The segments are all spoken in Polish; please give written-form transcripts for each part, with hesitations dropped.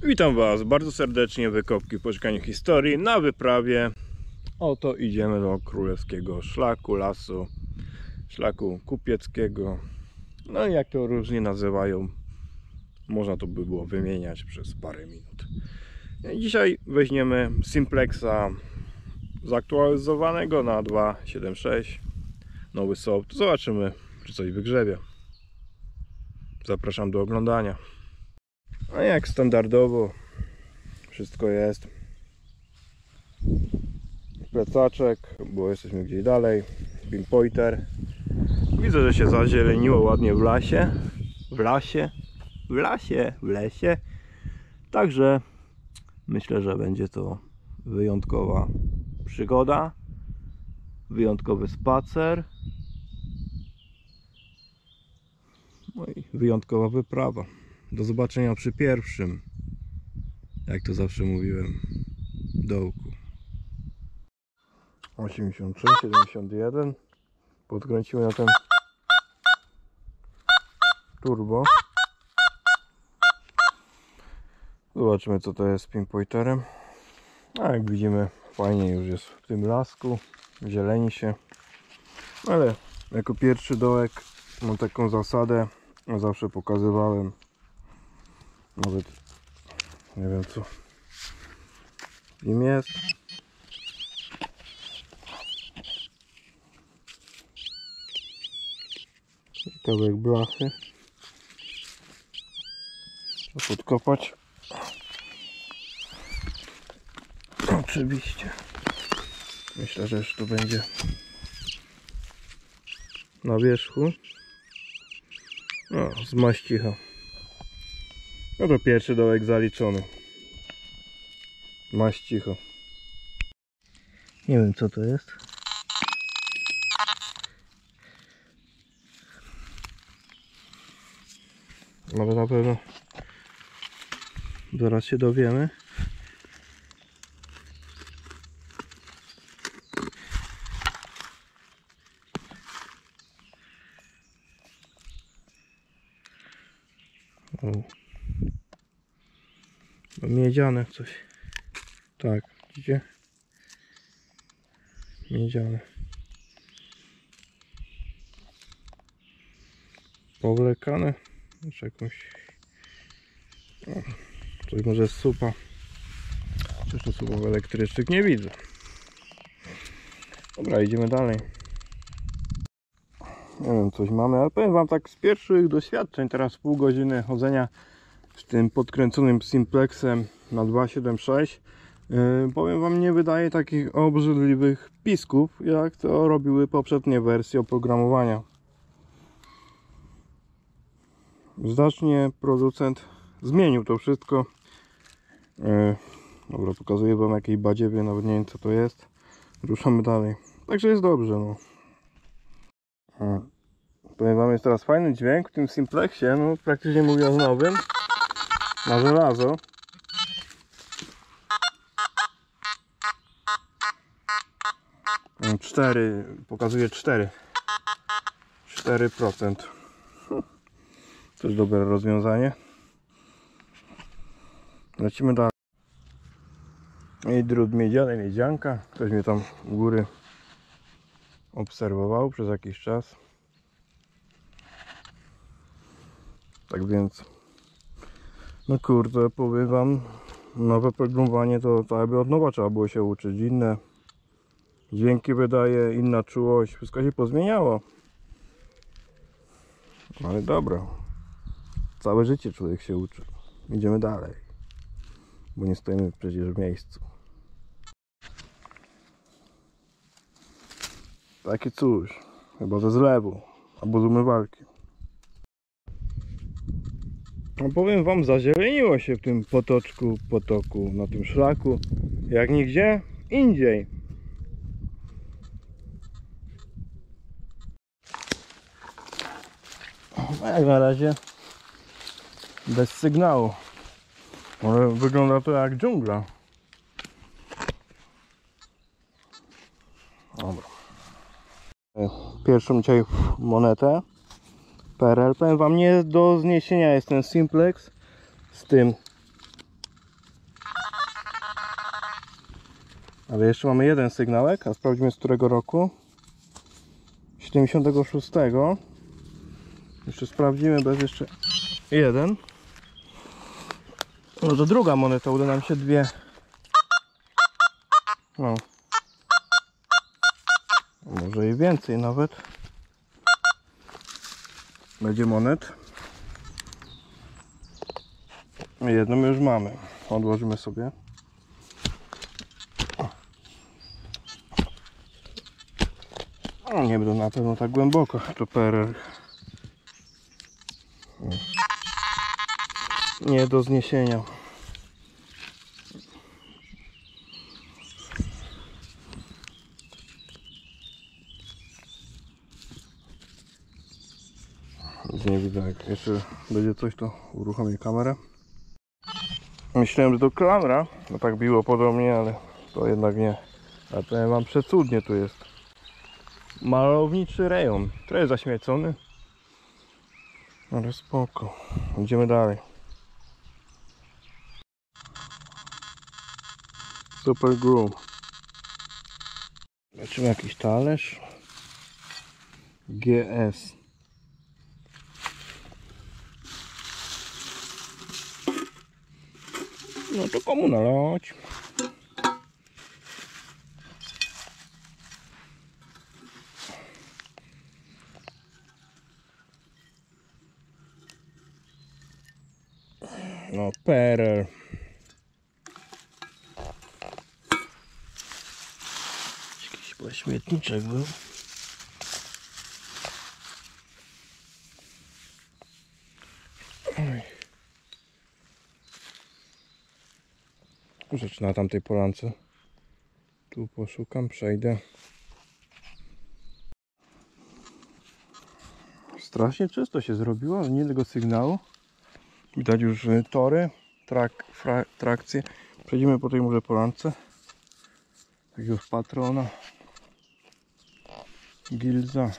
Witam Was bardzo serdecznie w Wykopki w Poszukaniu Historii na wyprawie. Oto idziemy do królewskiego szlaku, lasu, szlaku kupieckiego. No i jak to różnie nazywają, można to by było wymieniać przez parę minut. Dzisiaj weźmiemy Simplexa zaktualizowanego na 2.7.6, nowy soft. Zobaczymy, czy coś wygrzebie. Zapraszam do oglądania. A jak standardowo wszystko jest. Plecaczek, bo jesteśmy gdzieś dalej. Pinpointer. Widzę, że się zazieleniło ładnie w lesie. Także myślę, że będzie to wyjątkowa przygoda, wyjątkowy spacer, no i wyjątkowa wyprawa. Do zobaczenia przy pierwszym, jak to zawsze mówiłem, dołku. 83, 71. Podkręcimy na ten turbo. Zobaczmy, co to jest z pinpointerem. A jak widzimy, fajnie już jest w tym lasku, zieleni się. Ale jako pierwszy dołek mam taką zasadę, zawsze pokazywałem. Nawet nie wiem, co im jest. Kawałek blachy. Podkopać. Oczywiście. Myślę, że już to będzie na wierzchu. O, z maścicha. No to pierwszy dołek zaliczony. Maścicho. Nie wiem, co to jest. Ale na pewno zaraz się dowiemy. O. Miedziane coś. Tak, widzicie? Miedziane. Powlekane. Już jakąś... O, coś może jest supa. Coś to supa elektrycznych nie widzę. Dobra, idziemy dalej. Nie wiem, coś mamy, ale powiem Wam tak z pierwszych doświadczeń, teraz pół godziny chodzenia z tym podkręconym Simplexem na 2.7.6, powiem Wam, nie wydaje takich obrzydliwych pisków, jak to robiły poprzednie wersje oprogramowania. Znacznie producent zmienił to wszystko. Dobra, pokazuję Wam jakiej badziewie, nawet nie wiem, co to jest. Ruszamy dalej. Także jest dobrze, no. Powiem Wam, jest teraz fajny dźwięk w tym Simplexie, no praktycznie mówiąc nowym, na żelazo. Pokazuje 4%. Też dobre rozwiązanie. Lecimy dalej. I drut miedziany, miedzianka. Ktoś mnie tam u góry obserwował przez jakiś czas. Tak więc, no kurde, powiem Wam, nowe programowanie to jakby od nowa trzeba było się uczyć. Inne dźwięki wydaje, inna czułość, wszystko się pozmieniało. Ale dobra, całe życie człowiek się uczy. Idziemy dalej, bo nie stoimy przecież w miejscu. Takie coś, chyba ze zlewu albo z umywalki. No powiem Wam, zazieleniło się w tym potoku, na tym szlaku, jak nigdzie indziej. A jak na razie bez sygnału, ale wygląda to jak dżungla. Dobra. Pierwszą dzisiaj monetę PRL. Powiem Wam, nie do zniesienia jest ten Simplex z tym Ale jeszcze mamy jeden sygnałek, a sprawdźmy z którego roku. 76. Jeszcze sprawdzimy bez jeszcze jeden. No to druga moneta, uda nam się dwie. No. Może i więcej nawet. Będzie monet. Jedną już mamy. Odłożymy sobie. Nie będą na pewno tak głęboko. To PRL. Nie do zniesienia. Nie widzę, jak jeszcze będzie coś, to uruchomię kamerę. Myślałem, że to kamera, no tak biło podobnie, ale to jednak nie. A to ja mam przecudnie tu jest. Malowniczy rejon, trochę zaśmiecony, ale spoko. Idziemy dalej. Super Groom. Zobaczymy jakiś talerz. GS. No to komu nalać? No PRL. Jakiś śmietniczek był. Rzecz na tamtej polance. Tu poszukam, przejdę. Strasznie czysto się zrobiło, nie tego sygnału. Widać już tory, trakcje. Przejdziemy po tej może polance. Jakiegoś patrona. Gilza.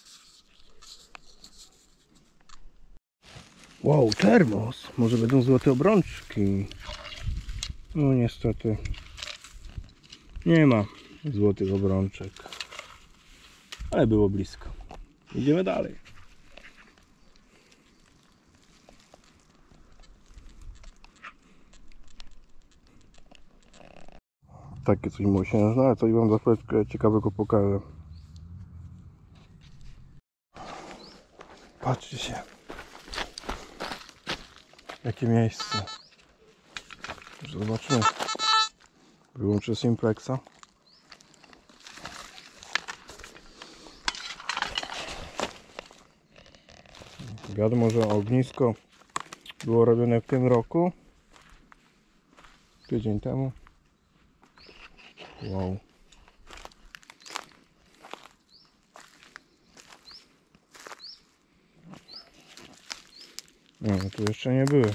Wow, termos. Może będą złote obrączki. No niestety nie ma złotych obrączek. Ale było blisko. Idziemy dalej. Takie coś mu się zna, ale coś wam za chwileczkę ciekawego pokażę. Patrzcie się. Jakie miejsce. Zobaczmy. Wyłączę Simplexa. Wiadomo, że ognisko było robione w tym roku. Tydzień temu. Wow. No, tu jeszcze nie były.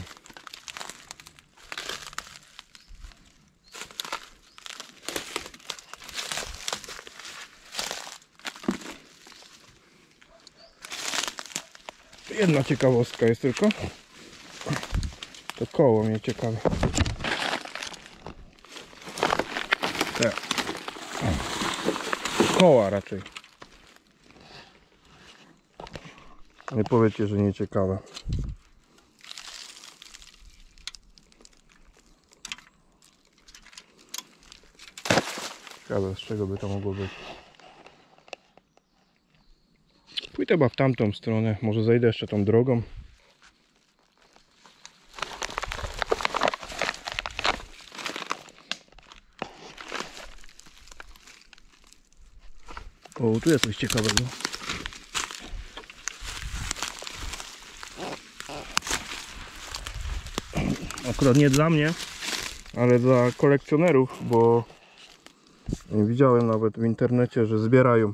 Jedna ciekawostka jest tylko. To koło mnie ciekawe. Te. Koła raczej. Nie powiecie, że nie ciekawe. Ciekawe, z czego by to mogło być. Pójdę chyba w tamtą stronę. Może zejdę jeszcze tą drogą. O, tu jest coś ciekawego. Akurat nie dla mnie, ale dla kolekcjonerów, bo widziałem nawet w internecie, że zbierają.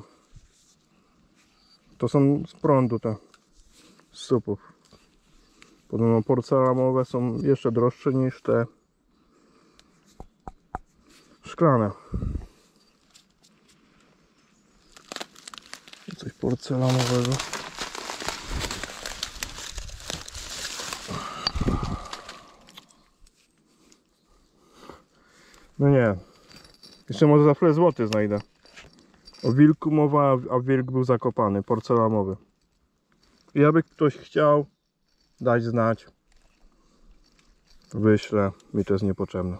To są z prądu te z supów. Podobno porcelanowe są jeszcze droższe niż te szklane. Coś porcelanowego. No nie. Jeszcze może za chwilę złoty znajdę. O wilku mowa, a wilk był zakopany, porcelanowy. I jakby ktoś chciał dać znać, wyślę, mi to jest niepotrzebne.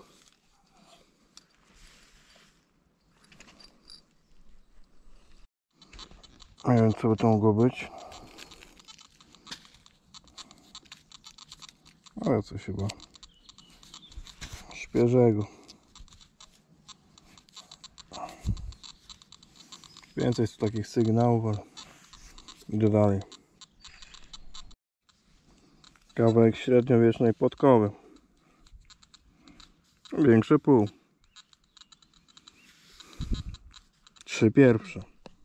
Nie wiem, co by to mogło być. Ale coś chyba świeżego. Więcej jest tu takich sygnałów, ale idę dalej. Kawałek średniowiecznej podkowy. Większe pół. 3 pierwsze.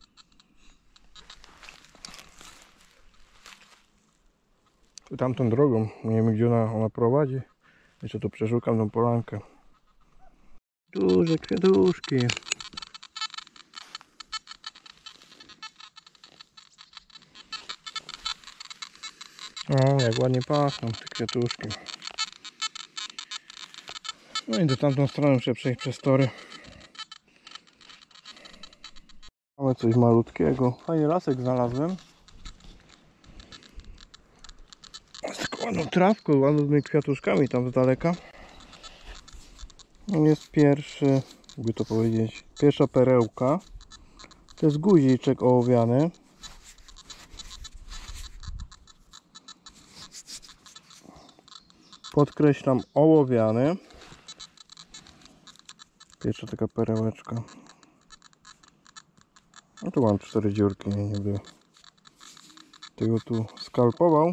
Tamtą drogą, nie wiem gdzie ona prowadzi. Jeszcze tu przeszukam tą polankę. Duże kwiatuszki. O, jak ładnie pachną te kwiatuszki. No i do tamtą stronę muszę przejść przez tory. Mamy coś malutkiego. Fajny lasek znalazłem. Z taką ładną trawką, ładnymi kwiatuszkami tam z daleka. Jest pierwszy, jakby to powiedzieć, pierwsza perełka. To jest guziczek ołowiany. Podkreślam, ołowiany. Pierwsza taka perełeczka. No tu mam 4 dziurki, nie będę tego tu skalpował.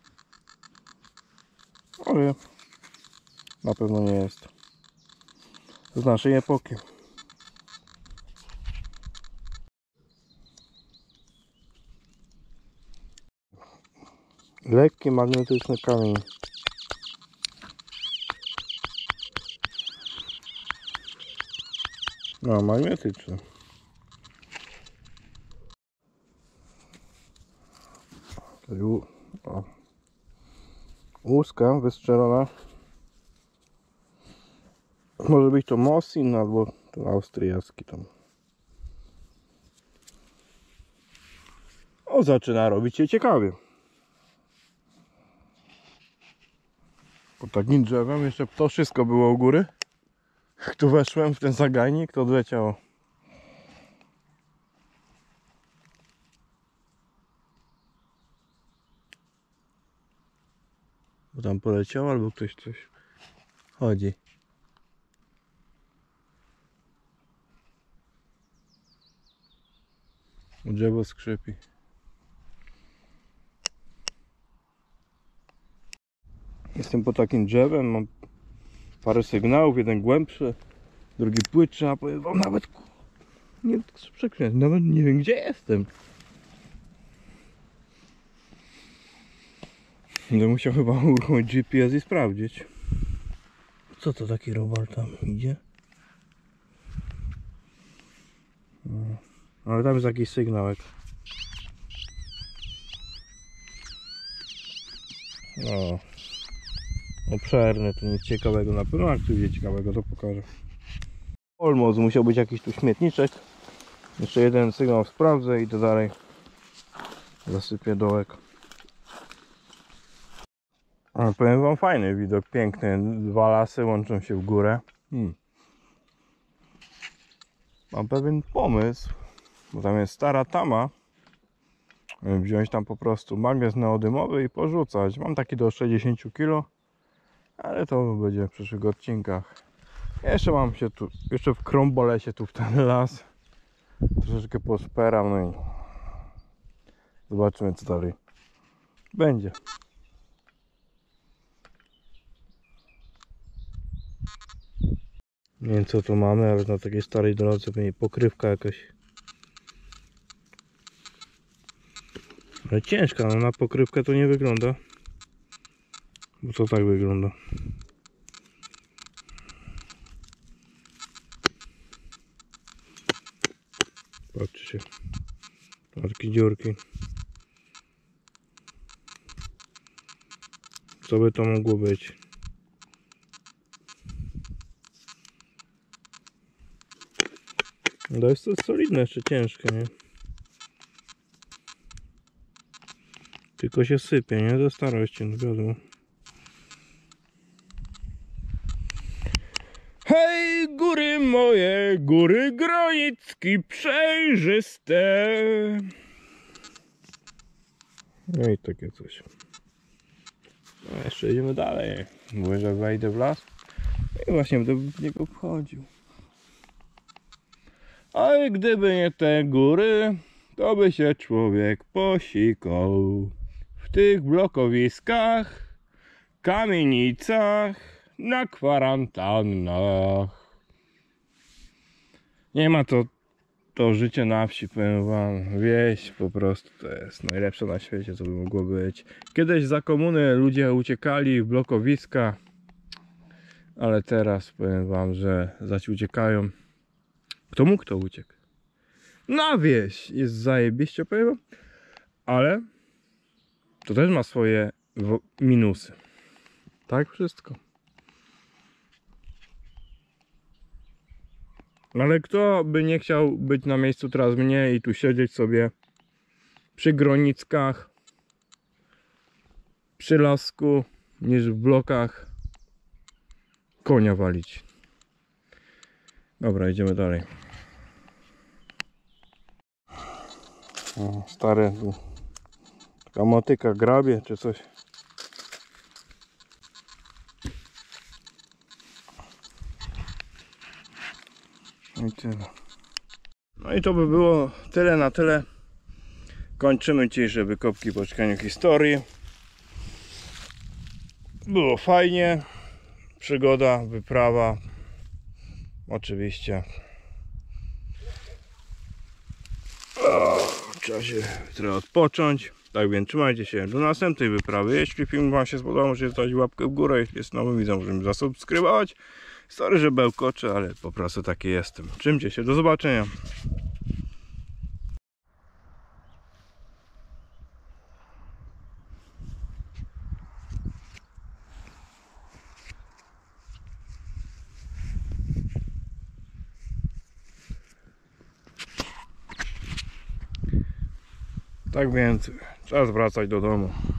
Ale na pewno nie jest z naszej epoki. Lekki magnetyczny kamień. No, magnetyczny. O. Łuska wystrzelona. Może być to Mosin albo to austriacki tam. O, zaczyna robić się ciekawie. Pod takim drzewem jeszcze to wszystko było u góry. Jak tu weszłem w ten zagajnik, to odleciało. Bo tam poleciał albo ktoś coś chodzi. Drzewo skrzypi. Jestem pod takim drzewem, mam parę sygnałów, jeden głębszy, drugi płytszy, a powiem wam nawet nie przekręcę, nawet nie wiem gdzie jestem. Będę musiał chyba uruchomić GPS i sprawdzić. Co to taki robal tam idzie? No, ale tam jest jakiś sygnałek. No, obszerny, to nic ciekawego na pewno, jak tu idzie ciekawego, to pokażę. Almost musiał być jakiś tu śmietniczek. Jeszcze jeden sygnał sprawdzę i to dalej zasypię dołek. Ale powiem wam, fajny widok, piękny. 2 lasy łączą się w górę. Mam pewien pomysł, bo tam jest stara tama. Wziąć tam po prostu magnes neodymowy i porzucać. Mam taki do 60 kg, ale to będzie w przyszłych odcinkach. Jeszcze mam się tu, jeszcze w krąbolesie tu w ten las. Troszeczkę poszperam, no i zobaczymy co dalej będzie. Nie wiem co tu mamy, ale na takiej starej drodze pewnie pokrywka jakaś. Ale ciężka, no na pokrywkę to nie wygląda. Bo to tak wygląda. Patrzcie. Takie dziurki. Co by to mogło być? To jest to solidne, jeszcze ciężkie, nie? Tylko się sypie, nie? Do starości, no wiadomo. Hej, góry moje, góry Gronicki przejrzyste. No i takie coś. No jeszcze jedziemy dalej. Mówię, że wejdę w las. I właśnie będę w niego wchodził. A gdyby nie te góry, to by się człowiek posikał w tych blokowiskach, kamienicach, na kwarantannach. Nie ma to życie na wsi, powiem wam. Wieś po prostu to jest najlepsze na świecie, co by mogło być. Kiedyś za komuny ludzie uciekali w blokowiska, ale teraz powiem wam, że zaś uciekają. Kto mógł, to uciekł. Na wieś jest zajebiście, powiem wam, ale to też ma swoje minusy. Tak wszystko. Ale kto by nie chciał być na miejscu teraz mnie i tu siedzieć sobie przy Gronickach, przy lasku, niż w blokach konia walić. Dobra, idziemy dalej. O, stare taka motyka grabie czy coś. I tyle. No i to by było tyle na tyle. Kończymy dzisiejsze wykopki po szukaniu historii. Było fajnie. Przygoda, wyprawa. Oczywiście. Trzeba się trochę odpocząć. Tak więc trzymajcie się do następnej wyprawy. Jeśli film wam się spodobał, możecie dać łapkę w górę. Jeśli jest nowy widzom, możemy zasubskrybować. Sorry, że bełkoczę, ale po prostu taki jestem. Trzymajcie się, do zobaczenia. Tak więc czas wracać do domu.